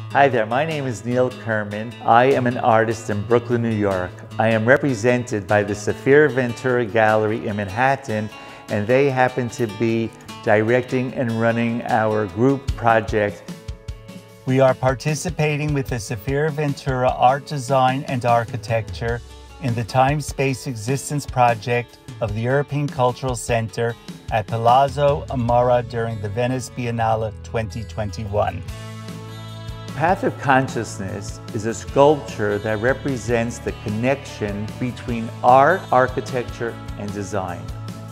Hi there, my name is Neil Kerman. I am an artist in Brooklyn, New York. I am represented by the Safira Ventura Gallery in Manhattan, and they happen to be directing and running our group project. We are participating with the Safira Ventura Art Design and Architecture in the Time Space Existence project of the European Cultural Center at Palazzo Amara during the Venice Biennale 2021. Path of Consciousness is a sculpture that represents the connection between art, architecture, and design.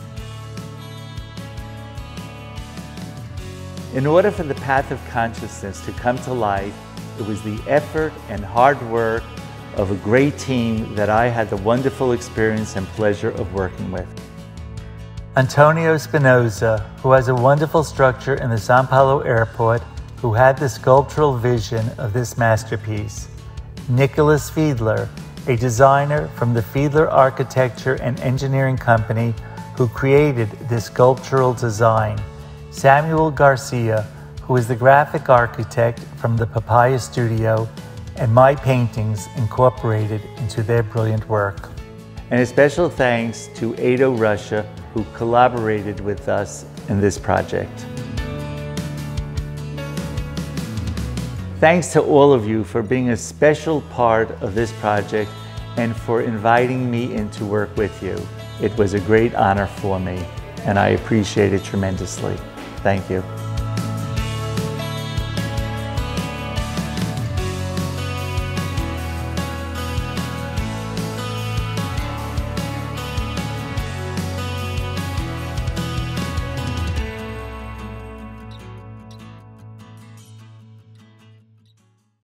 In order for the Path of Consciousness to come to life, it was the effort and hard work of a great team that I had the wonderful experience and pleasure of working with. Antonio Spinoza, who has a wonderful structure in the Sao Paulo airport, who had the sculptural vision of this masterpiece. Nicholas Fiedler, a designer from the Fiedler Architecture and Engineering Company, who created this sculptural design. Samuel Garcia, who is the graphic architect from the Papaya Studio, and my paintings incorporated into their brilliant work. And a special thanks to Ado Russia, who collaborated with us in this project. Thanks to all of you for being a special part of this project and for inviting me in to work with you. It was a great honor for me, and I appreciate it tremendously. Thank you.